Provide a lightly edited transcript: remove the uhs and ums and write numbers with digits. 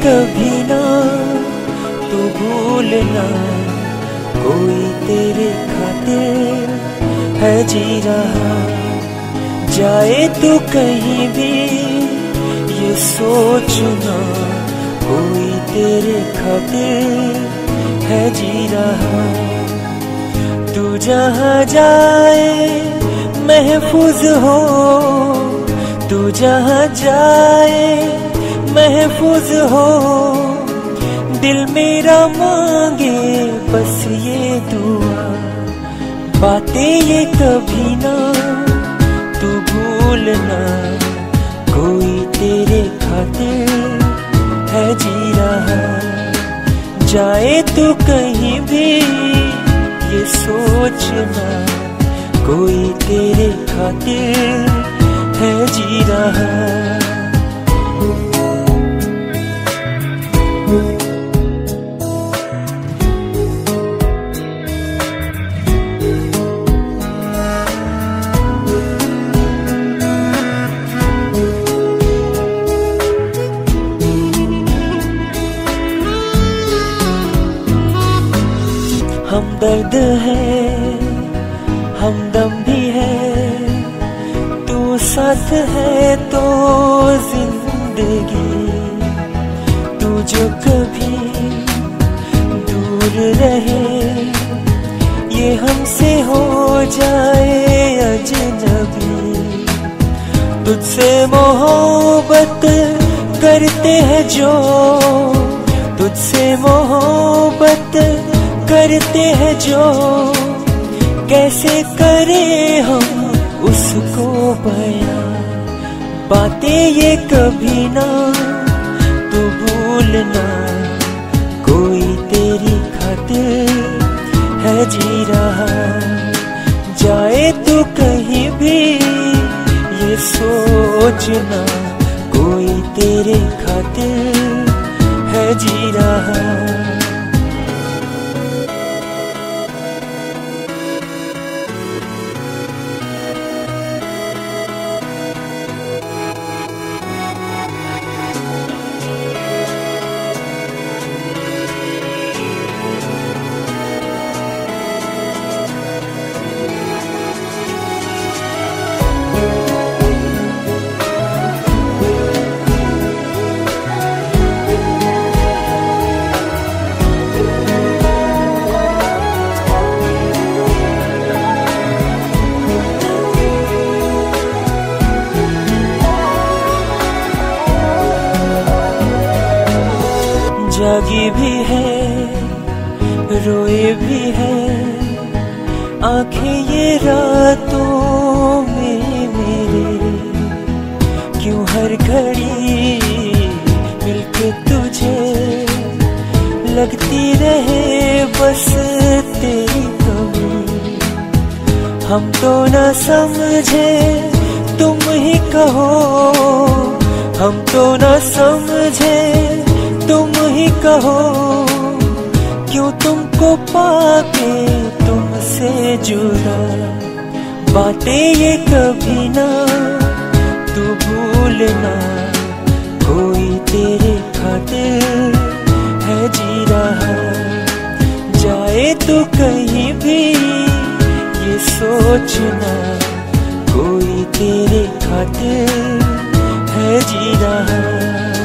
कभी ना तू भूलना, कोई तेरे खातिर है जी रहा। जाए तू कहीं भी ये सोचना, कोई तेरे खातिर है जी रहा। तू जहाँ जाए महफूज हो, तू जहाँ जाए महफूज हो। दिल मेरा मांगे बस ये दुआ, बातें ये कभी ना तू भूलना, कोई तेरे खातिर है जी रहा। जाए तू कहीं भी ये सोचना, कोई तेरे खातिर है जी रहा। हमदर्द है, हमदम भी है, तू साथ है तो जिंदगी। तू जो कभी दूर रहे, ये हमसे हो जाए अजनबी। तुझसे मोहब्बत करते हैं जो, तुझसे मोहब्बत करते हैं जो, कैसे करें हम उसको बयां। बातें ये कभी ना तू भूलना, कोई तेरी खातिर है जी रहा। जाए तू कहीं भी ये सोचना, कोई तेरे खातिर है जी रहा। जागी भी है, रोए भी है, आंखें ये रातों में मेरे। क्यों हर घड़ी मिलके तुझे लगती रहे बस तेरी कमी। हम तो न समझे तुम ही कहो, हम तो न समझे तुम ही कहो। क्यों तुमको पाके तुमसे जुड़ा, बातें ये कभी ना तू भूलना, कोई तेरे खातिर है जी रहा। जाए तू कहीं भी ये सोचना, कोई तेरे खातिर है जी रहा।